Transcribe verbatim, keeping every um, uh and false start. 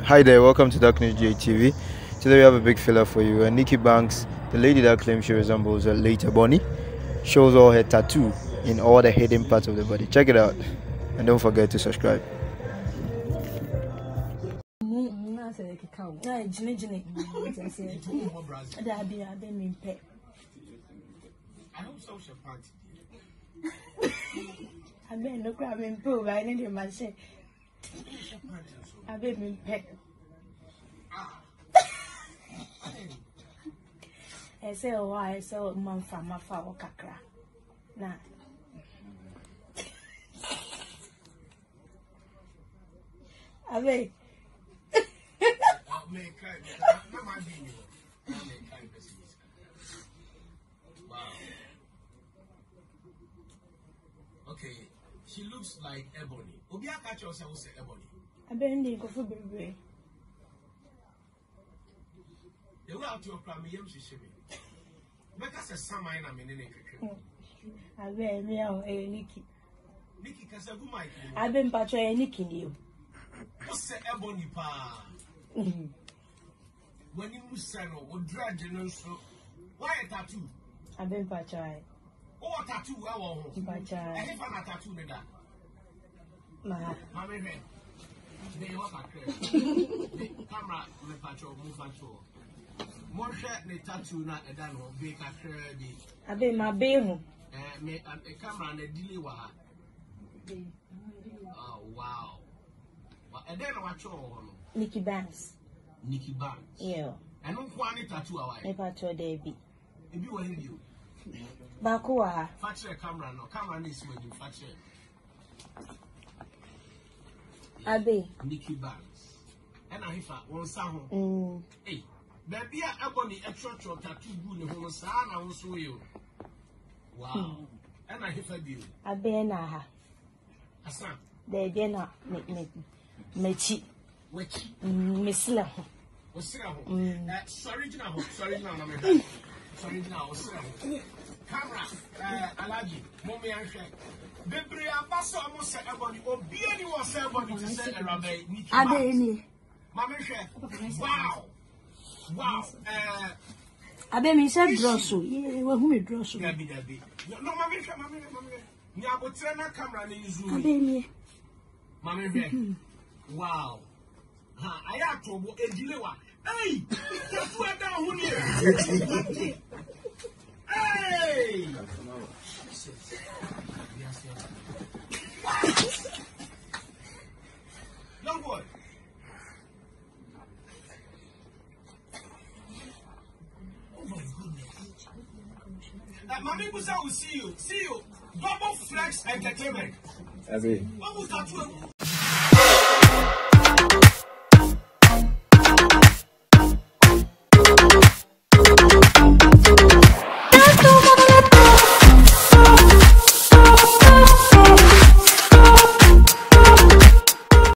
Hi there, welcome to Darkness J T V. Today we have a big filler for you. And Nikki Banks, the lady that claims she resembles her late Ebony, shows all her tattoo in all the hidden parts of the body. Check it out, and don't forget to subscribe. I mean, look, I'm improved. I need my shit. I've been peck. I say, oh, I saw a month from my father, Kakra. Nah. I mean, okay, she looks like Ebony. Obi catch yourself say Ebony. I've been there for baby. The way out your plan, me yam she shimmy. Because a summer in a minute. I've been me out a Nikki. Nikki Casabu Mike. I've been patrolling Nikki you. What's the Ebony pa? When you say no, what drag you so? Why a tattoo? I've been patrolling. Oh, tattoo, I want. Patrolling. I have a tattoo, nigga. Ma, Mammy, they walk a camera, my patrol, move patrol. More shirt, the tattoo, not a dano, bake a curdy. I've been my baby. A camera and a dilly wa. Oh, wow. And then I watch all Nikki Banks. Nikki Banks. Yeah. I don't want it tattoo away. I patrol Debbie. If you were you. Bakua. Fatcher camera, no camera is when you fatcher. Abe. Nikki Banks. And I have one sound. Mm. Hey, baby, I want the extra tattoo good in the sun. I will show you. Wow. And I have a deal. Abe na. Asa. They be na me me mechi. Which? Misla. What's that? Sorry, now. Sorry, now. Sorry, now. Camera. Uh, Alaji. Mommy and Shek. Bebre abaso almost said Ebony. Or be anyone say Ebony to say a rabbi. Abe Mammy Shek. Wow. Wow. Uh. Abe me said drosso. Yeah, well, who me drosso? Gabi, Gabi. No, Mammy Shek, Mammy, Mammy. Nyabotrena camera ni zoom. Abe me. Mammy Shek. Wow. Ha, I have to go a dilewa. Hey! Just went down here. Hey! Young boy. Oh my goodness. Uh, Mommy Busa will see you. See you. Double Flex Entertainment. Abby. What was that?